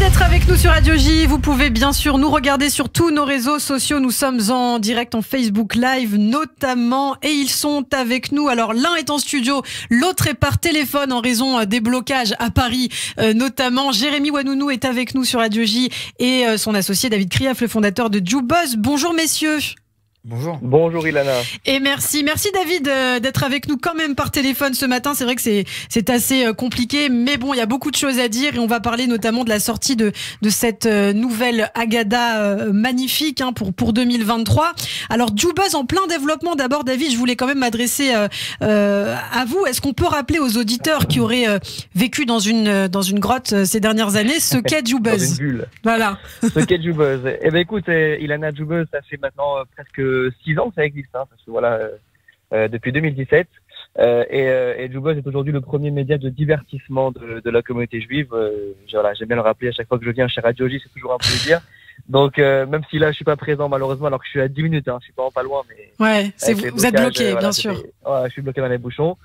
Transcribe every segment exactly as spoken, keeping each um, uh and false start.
d'être avec nous sur Radio J. Vous pouvez bien sûr nous regarder sur tous nos réseaux sociaux. Nous sommes en direct en Facebook Live notamment et ils sont avec nous. Alors l'un est en studio, l'autre est par téléphone en raison des blocages à Paris euh, notamment. Jérémy Ouanounou est avec nous sur Radio J et euh, son associé David Krief, le fondateur de Jubuzz. Bonjour messieurs. Bonjour. Bonjour Ilana. Et merci, merci David euh, d'être avec nous quand même par téléphone ce matin. C'est vrai que c'est c'est assez euh, compliqué, mais bon, il y a beaucoup de choses à dire et on va parler notamment de la sortie de de cette euh, nouvelle Agada euh, magnifique hein, pour pour deux mille vingt-trois. Alors Jubuzz en plein développement. D'abord David, je voulais quand même m'adresser euh, euh, à vous. Est-ce qu'on peut rappeler aux auditeurs qui auraient euh, vécu dans une dans une grotte euh, ces dernières années ce qu'est Jubuzz? Dans une bulle. Voilà. Ce qu'est Jubuzz. Eh ben écoute, eh, Ilana, Jubuzz, ça fait maintenant euh, presque six ans que ça existe, hein, parce que voilà, euh, euh, depuis deux mille dix-sept, euh, et, euh, et Jubuzz est aujourd'hui le premier média de divertissement de, de la communauté juive. Euh, voilà, j'aime bien le rappeler à chaque fois que je viens chez Radio J, c'est toujours un plaisir. Donc euh, même si là je suis pas présent malheureusement, alors que je suis à dix minutes, hein, je suis pas, pas loin, mais ouais, c'est vous, vous êtes bloqué, euh, voilà, bien sûr. Ouais, je suis bloqué dans les bouchons.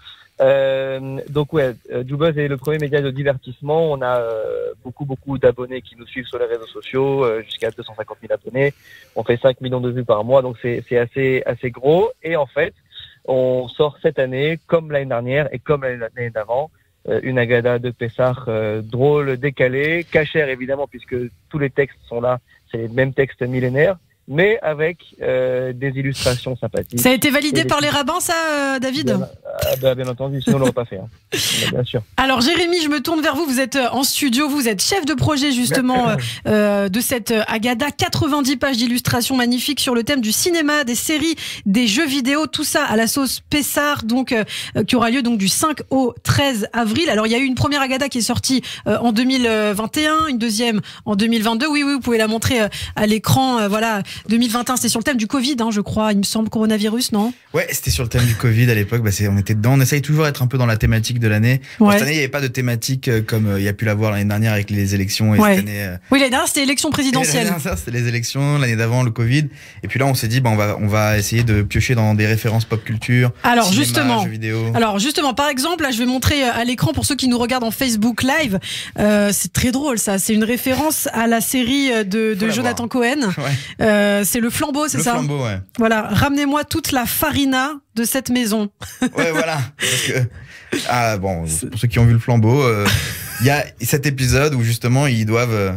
Euh, donc ouais, Jubuzz est le premier média de divertissement. On a euh, beaucoup beaucoup d'abonnés qui nous suivent sur les réseaux sociaux, euh, jusqu'à deux cent cinquante mille abonnés. On fait cinq millions de vues par mois, donc c'est c'est assez assez gros. Et en fait, on sort cette année, comme l'année dernière et comme l'année d'avant, euh, une Agada de Pessah euh, drôle, décalée, cachère évidemment, puisque tous les textes sont là, c'est les mêmes textes millénaires, mais avec euh, des illustrations sympathiques. Ça a été validé par les rabbins, ça, euh, David? Bien, ah bah, bien entendu, sinon on l'aurait pas fait. Hein. Bien sûr. Alors Jérémy, je me tourne vers vous. Vous êtes en studio, vous êtes chef de projet justement euh, de cette Agada. quatre-vingt-dix pages d'illustrations magnifiques sur le thème du cinéma, des séries, des jeux vidéo, tout ça à la sauce Pessah, donc euh, qui aura lieu donc du cinq au treize avril. Alors il y a eu une première Agada qui est sortie euh, en deux mille vingt et un, une deuxième en deux mille vingt-deux. Oui, oui, vous pouvez la montrer euh, à l'écran. Euh, voilà. deux mille vingt et un, c'était sur le thème du Covid, hein, je crois, il me semble, coronavirus, non? Ouais, c'était sur le thème du Covid à l'époque. Bah, c'est, on était dedans. On essaye toujours d'être un peu dans la thématique de l'année. Ouais. Bon, cette année, il n'y avait pas de thématique euh, comme euh, il y a pu l'avoir l'année dernière avec les élections. Et ouais. cette année, euh... Oui, l'année dernière, c'était l'élection présidentielle. L'année dernière, c'était les élections. L'année d'avant, le Covid. Et puis là, on s'est dit, bah, on va, on va essayer de piocher dans des références pop culture. Alors cinéma, justement, jeux vidéo. Alors justement, par exemple, là, je vais montrer à l'écran pour ceux qui nous regardent en Facebook Live. Euh, c'est très drôle, ça. C'est une référence à la série de, de Jonathan Cohen. Ouais. Euh, c'est Le Flambeau, c'est le ça? Le Flambeau, ouais. Voilà. Ramenez-moi toute la farina de cette maison. Ouais, voilà. Parce que, ah bon, pour ceux qui ont vu Le Flambeau, il euh, y a cet épisode où justement ils doivent. Euh,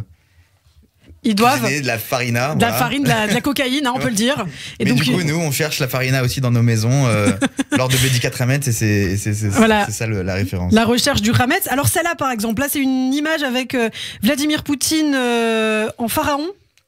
Ils doivent de la farina, de voilà. la farine, de la, de la cocaïne, hein, on peut le dire. Et mais donc, du coup, nous, on cherche la farina aussi dans nos maisons euh, lors de Bedi quatre Hametz, et c'est, c'est, c'est, voilà. c'est ça le, la référence. La recherche du Hametz. Alors celle-là, par exemple, là, c'est une image avec euh, Vladimir Poutine euh, en pharaon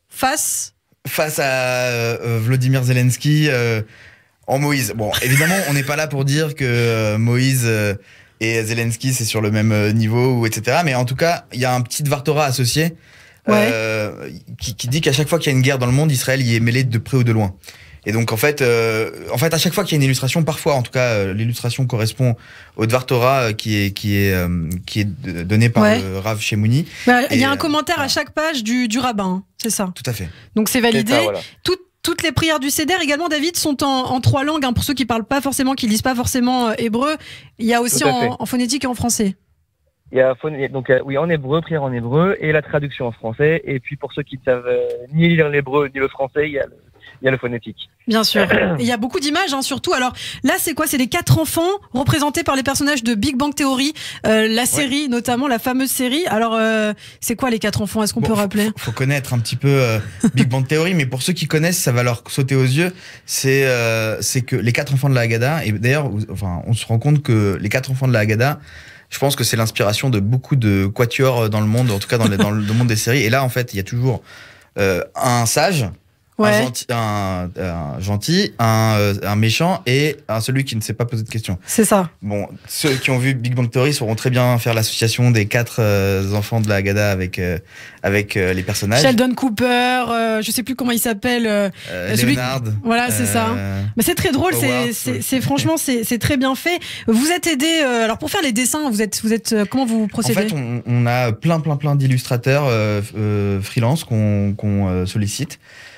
face face à euh, Vladimir Zelensky euh, en Moïse. Bon, évidemment, on n'est pas là pour dire que euh, Moïse euh, et Zelensky c'est sur le même niveau ou et cetera. Mais en tout cas, il y a un petit Dvar Torah associé. Ouais. Euh, qui, qui dit qu'à chaque fois qu'il y a une guerre dans le monde, Israël y est mêlé de près ou de loin. Et donc en fait, euh, en fait, à chaque fois qu'il y a une illustration, parfois, en tout cas, euh, l'illustration correspond au Dvar Torah euh, qui est qui est euh, qui est donné par ouais. le Rav Shemouni. Bah, il y a un commentaire euh, à chaque page du du rabbin, c'est ça. Tout à fait. Donc c'est validé. C'est ça, voilà. Tout, Toutes les prières du Seder également, David, sont en, en trois langues. Hein, pour ceux qui parlent pas forcément, qui lisent pas forcément euh, hébreu, il y a aussi en, en phonétique et en français. Il y a donc euh, oui en hébreu, prière en hébreu et la traduction en français. Et puis pour ceux qui ne savent euh, ni lire l'hébreu ni le français, il y a le, il y a le phonétique. Bien sûr. Il y a beaucoup d'images, hein, surtout. Alors là, c'est quoi? C'est les quatre enfants représentés par les personnages de Big Bang Theory, euh, la série, ouais. notamment la fameuse série. Alors euh, c'est quoi les quatre enfants? Est-ce qu'on bon, peut rappeler? Faut, faut connaître un petit peu euh, Big Bang Theory, mais pour ceux qui connaissent, ça va leur sauter aux yeux. C'est euh, c'est que les quatre enfants de la Haggadah. Et d'ailleurs, enfin, on se rend compte que les quatre enfants de la Haggadah, je pense que c'est l'inspiration de beaucoup de quatuors dans le monde, en tout cas dans, les, dans le monde des séries. Et là, en fait, il y a toujours euh, un sage, ouais. un, gentil, un, un, gentil un, euh, un méchant et un, celui qui ne sait pas poser de questions. C'est ça. Bon, ceux qui ont vu Big Bang Theory sauront très bien faire l'association des quatre euh, enfants de la Haggadah avec, euh, avec euh, les personnages. Sheldon Cooper, euh, je sais plus comment il s'appelle. Euh, euh, Leonard. Qui... Voilà, c'est euh, ça. Mais c'est très drôle, c'est, c'est, c'est franchement, c'est, c'est très bien fait. Vous êtes aidé, euh, alors pour faire les dessins, vous êtes, vous êtes, comment vous procédez? En fait, on, on a plein, plein, plein d'illustrateurs euh, euh, freelance qu'on, qu'on euh, sollicite.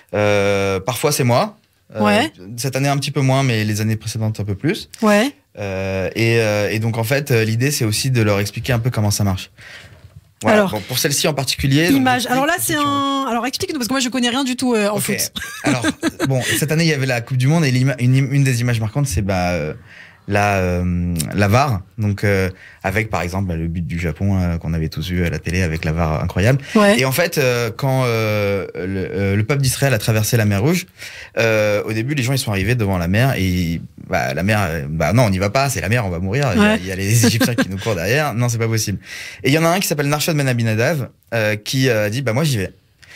Euh, parfois c'est moi. Euh, ouais. Cette année un petit peu moins, mais les années précédentes un peu plus. Ouais. Euh, et, euh, et donc en fait, l'idée c'est aussi de leur expliquer un peu comment ça marche. Voilà, Alors, bon, pour celle-ci en particulier. donc, Image. j'explique Alors là, ceux c'est qui ont- un. Alors explique-nous parce que moi je connais rien du tout euh, en Ok. foot. Alors, bon, cette année, il y avait la Coupe du Monde et l'ima- une, une des images marquantes, c'est bah, euh, la, euh, la V A R. Donc, euh, avec par exemple bah, le but du Japon euh, qu'on avait tous vu à la télé avec la V A R incroyable. Ouais. Et en fait, euh, quand euh, le, euh, le peuple d'Israël a traversé la mer Rouge, euh, au début, les gens ils sont arrivés devant la mer et bah, la mer, euh, bah non, on n'y va pas, c'est la mer, on va mourir. Il y a- Ouais. il y, a les Égyptiens qui nous courent derrière. Non, c'est pas possible. Et il y en a un qui s'appelle Narshon Ben Abinadav euh, qui euh, dit bah moi j'y vais.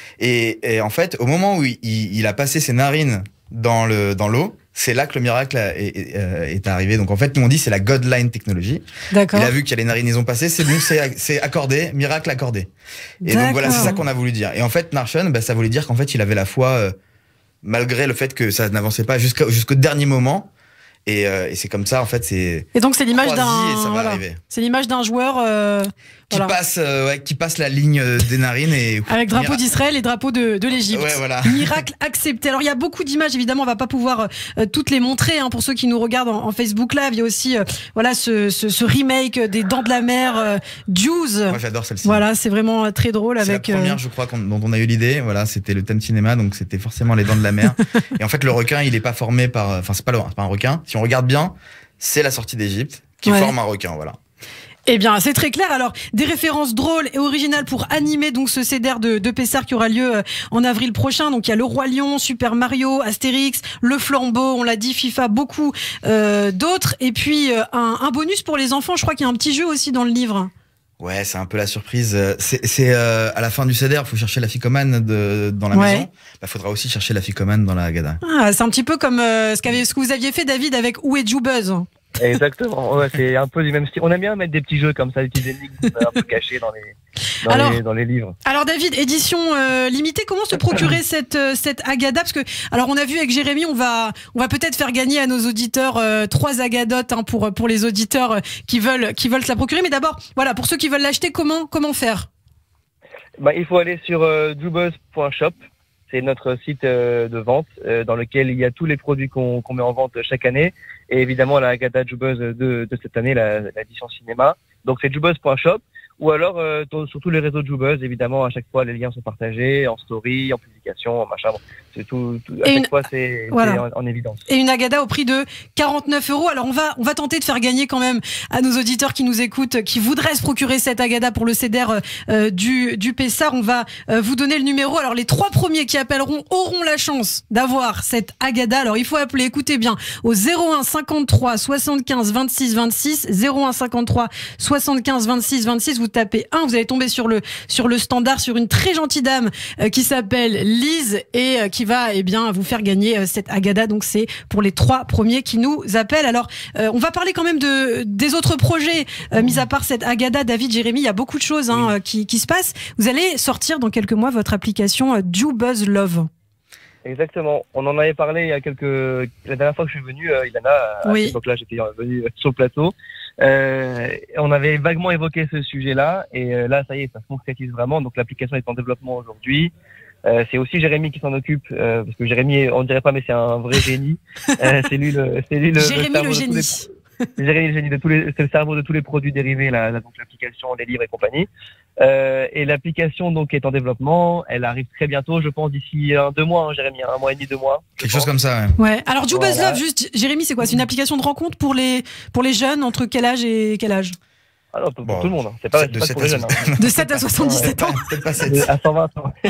Et, et en fait, au moment où il, il a passé ses narines dans le dans l'eau, c'est là que le miracle a- est, est, euh, est arrivé. Donc en fait, nous on dit c'est la Godline technology. D'accord. Il a vu qu'il y a les narines, ils ont passé, c'est bon, c'est c'est accordé, miracle accordé. Et donc voilà, c'est D'accord. ça qu'on a voulu dire. Et en fait, Narshon, bah, ça voulait dire qu'en fait, il avait la foi euh, malgré le fait que ça n'avançait pas jusqu'au jusqu'au dernier moment. Et, euh, et c'est comme ça, en fait, c'est Et donc c'est l'image croisi d'un. et ça va voilà. arriver. C'est l'image d'un joueur. euh, Qui voilà. passe, euh, ouais, qui passe la ligne euh, des narines et Avec drapeau Mira- d'Israël et drapeau de, de l'Égypte. Ouais, voilà. Miracle accepté. Alors il y a beaucoup d'images, évidemment, on va pas pouvoir euh, toutes les montrer hein, pour ceux qui nous regardent en, en Facebook Live. Il y a aussi euh, voilà ce, ce, ce remake des Dents de la Mer, euh, Juice. Moi, j'adore celle-ci. Voilà, c'est vraiment euh, très drôle C'est avec. la première, euh, je crois, qu'on- dont on a eu l'idée. Voilà, c'était le thème cinéma, donc c'était forcément les dents de la mer. Et en fait, le requin, il est pas formé par, enfin, c'est pas, le- c'est pas un requin. Si on regarde bien, c'est la sortie d'Égypte qui Ouais. forme un requin, voilà. Eh bien, c'est très clair. Alors, des références drôles et originales pour animer donc ce C D R de, de Pessard qui aura lieu euh, en avril prochain. Donc, il y a le Roi Lion, Super Mario, Astérix, le Flambeau, on l'a dit, FIFA, beaucoup euh, d'autres. Et puis, euh, un, un bonus pour les enfants. Je crois qu'il y a un petit jeu aussi dans le livre. Ouais, c'est un peu la surprise. Euh, C'est, c'est euh, à la fin du C D R, il faut chercher la ficomane de, dans la Ouais. maison. Bah, faudra aussi chercher la ficomane dans la Haggadah. Ah, c'est un petit peu comme euh, ce, qu'avait, ce que vous aviez fait, David, avec Où est Jubuzz. Exactement, ouais, c'est un peu du même style. On aime bien mettre des petits jeux comme ça, des petites énigmes un peu cachées dans les, dans, Alors- les, dans les livres. Alors David, édition euh, limitée, comment se procurer cette euh, cette Haggadah? Parce que alors on a vu avec Jérémy, on va on va peut-être faire gagner à nos auditeurs euh, trois Haggadotes hein, pour pour les auditeurs euh, qui veulent qui veulent se la procurer. Mais d'abord, voilà, pour ceux qui veulent l'acheter, comment comment faire? Bah, il faut aller sur euh, jubuzz point shop. C'est notre site euh, de vente euh, dans lequel il y a tous les produits qu'on qu'on met en vente chaque année. Et évidemment, la Haggadah Jubuzz de, de cette année, la- l'édition cinéma. Donc, c'est jubuzz point shop. Ou alors, euh, dans- sur tous les réseaux de Jubuzz, évidemment, à chaque fois, les liens sont partagés en story, en publication, en machin. Bon, c'est tout, tout- à Et chaque une- fois, c'est Voilà. c'est en, en évidence. Et une Haggadah au prix de quarante-neuf euros. Alors on va on va tenter de faire gagner quand même à nos auditeurs qui nous écoutent, qui voudraient se procurer cette Haggadah pour le C D R euh, du du Pessard. On va euh, vous donner le numéro. Alors les trois premiers qui appelleront auront la chance d'avoir cette Haggadah. Alors il faut appeler, écoutez bien, au zéro un cinquante-trois soixante-quinze vingt-six vingt-six, zéro un cinquante-trois soixante-quinze vingt-six vingt-six. Vous tapez un, vous allez tomber sur le sur le standard, sur une très gentille dame euh, qui s'appelle Lise et euh, qui va eh bien vous faire gagner euh, cette Haggadah. Donc c'est pour les trois premiers qui nous appellent. Alors euh, on va parler quand même de des autres projets euh, mis à part cette Haggadah. David, Jérémy, il y a beaucoup de choses hein, euh, qui qui se passent. Vous allez sortir dans quelques mois votre application euh, Jubuzz Love. Exactement. On en avait parlé il y a quelques. La dernière fois que je suis venu, euh, Ilana, à Oui. cette époque-là, j'étais venu sur le plateau. Euh, on avait vaguement évoqué ce sujet-là, et euh, là, ça y est, ça se concrétise vraiment. Donc, l'application est en développement aujourd'hui. Euh, c'est aussi Jérémy qui s'en occupe, euh, parce que Jérémy, on dirait pas, mais c'est un vrai génie. Euh, c'est lui le, c'est lui le, Jérémy cerveau le de tous génie. les- c'est Jérémy le génie de tous les, c'est le cerveau de tous les produits dérivés, là, là, donc l'application, les livres et compagnie. Euh, et l'application donc est en développement. Elle arrive très bientôt, je pense d'ici un deux mois, hein, Jérémy, un mois et demi, deux mois. je Quelque pense. chose comme ça, ouais. Ouais. Alors Jubuzz Voilà. Love, juste Jérémy, c'est quoi? C'est une application de rencontre pour les pour les jeunes entre quel âge et quel âge? Ah non, pour, pour Bon, tout le monde. hein. C'est pas, c'est de pas sept pour les à jeunes. hein. De sept à soixante-dix-sept ans. Peut-être pas De- sept. À cent vingt ans.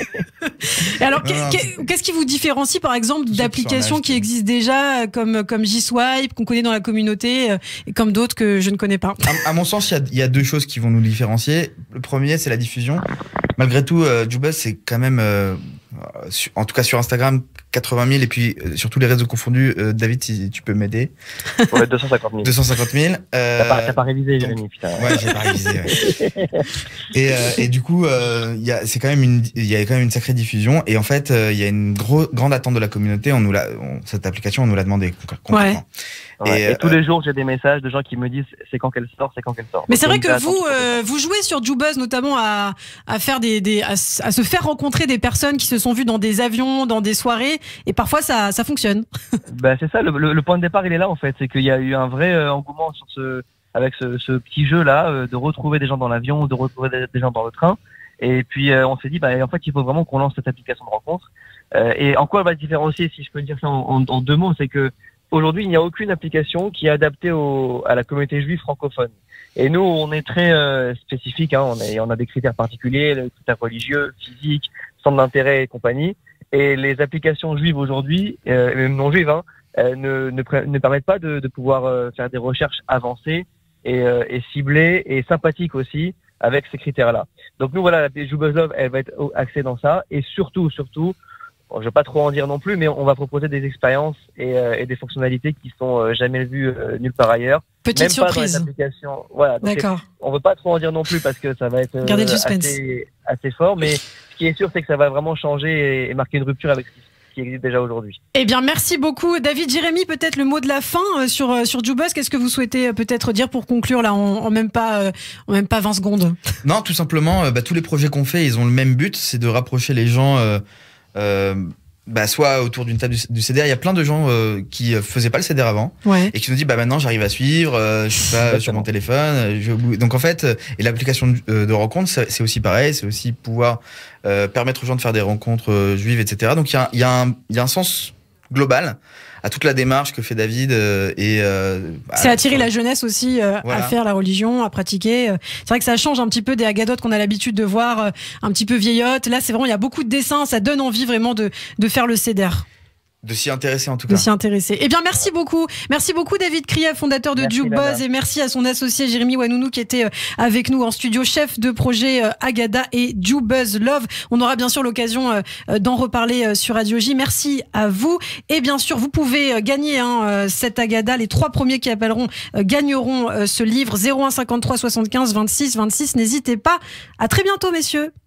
Et alors, Non, non, qu'est- qu'est-ce qui vous différencie, par exemple, Ceux qui sont en d'applications âge, qui quoi. existent déjà, euh, comme, comme J-Swipe, qu'on connaît dans la communauté, euh, et comme d'autres que je ne connais pas? À, à mon sens, il y a, il y a deux choses qui vont nous différencier. Le premier, c'est la diffusion. Malgré tout, euh, Jubuzz, c'est quand même, euh, sur- en tout cas sur Instagram, quatre-vingt mille, et puis euh, sur tous les réseaux confondus, euh, David, si tu peux m'aider, Pour les deux cent cinquante mille. deux cent cinquante mille. Euh, T'as pas, t'as pas révisé, donc- Jérémy, putain. Ouais, j'ai pas révisé. Ouais. Et, euh, et du coup, euh, il y a, c'est quand même une, il y a quand même une sacrée diffusion. Et en fait, euh, il y a une gros, grande attente de la communauté. On nous l'a, on- cette application, on nous l'a demandé concr- concrètement. Ouais. Et, Et, euh, tous les jours, j'ai des messages de gens qui me disent c'est quand qu'elle sort, c'est quand qu'elle sort. Mais Donc, c'est vrai il y que a une vous, attente. euh, vous jouez sur Jubuzz notamment à, à faire des, des à, s- à se faire rencontrer des personnes qui se sont vues dans des avions, dans des soirées, et parfois ça, ça fonctionne. Bah, c'est ça, le, le, le point de départ, il est là, en fait. C'est qu'il y a eu un vrai euh, engouement sur ce. avec ce, ce petit jeu-là, euh, de retrouver des gens dans l'avion, de retrouver des, des gens dans le train. Et puis euh, on s'est dit, bah, en fait, il faut vraiment qu'on lance cette application de rencontre. Euh, et en quoi elle va se différencier, si je peux dire ça en, en, en deux mots, c'est que aujourd'hui, il n'y a aucune application qui est adaptée au, à la communauté juive francophone. Et nous, on est très euh, spécifique, hein, on, est, on a des critères particuliers, les critères religieux, physiques, centres d'intérêt et compagnie. Et les applications juives aujourd'hui, euh, même non juives, hein, euh, ne, ne, ne permettent pas de, de pouvoir euh, faire des recherches avancées et, euh, et ciblées et sympathiques aussi avec ces critères-là. Donc nous, voilà, la JooBuzz Love, elle va être axée dans ça. Et surtout, surtout, bon, je vais pas trop en dire non plus, mais on va proposer des expériences et, euh, et des fonctionnalités qui sont euh, jamais vues euh, nulle part ailleurs. Petite Même surprise. Pas dans les applications. Voilà. D'accord. On veut pas trop en dire non plus parce que ça va être Gardez le euh, suspense. assez, assez fort. Mais ce qui est sûr, c'est que ça va vraiment changer et, et marquer une rupture avec ce qui qui existe déjà aujourd'hui. Eh bien, merci beaucoup. David, Jérémy, peut-être le mot de la fin euh, sur, euh, sur JooBuzz. Qu'est-ce que vous souhaitez euh, peut-être dire pour conclure là en, en, même pas, euh, en même pas vingt secondes? Non, tout simplement, euh, bah, tous les projets qu'on fait, ils ont le même but, c'est de rapprocher les gens, euh, euh, bah, soit autour d'une table du, du C D R. Il y a plein de gens euh, qui faisaient pas le C D R avant, ouais. et qui nous disent bah maintenant j'arrive à suivre, euh, je suis pas Exactement. sur mon téléphone. Je... Donc en fait, euh, et l'application de, de rencontre, c'est aussi pareil, c'est aussi pouvoir euh, permettre aux gens de faire des rencontres euh, juives, et cetera. Donc il y a, y, a un, y a un sens global à toute la démarche que fait David euh, et euh, c'est attirer la jeunesse aussi euh, voilà. à faire la religion, à pratiquer. C'est vrai que ça change un petit peu des agadotes qu'on a l'habitude de voir, euh, un petit peu vieillottes. Là, c'est vraiment, il y a beaucoup de dessins, ça donne envie vraiment de, de faire le C D R. De s'y intéresser en tout de cas. De s'y intéresser. Eh bien, merci beaucoup. Merci beaucoup David Krief, fondateur de JooBuzz, et merci à son associé Jérémy Ouanounou qui était avec nous en studio, chef de projet Agada et JooBuzz Love. On aura bien sûr l'occasion d'en reparler sur Radio J. Merci à vous. Et bien sûr, vous pouvez gagner hein, cette Agada. Les trois premiers qui appelleront gagneront ce livre. zéro un cinquante-trois soixante-quinze vingt-six vingt-six. N'hésitez pas. À très bientôt, messieurs.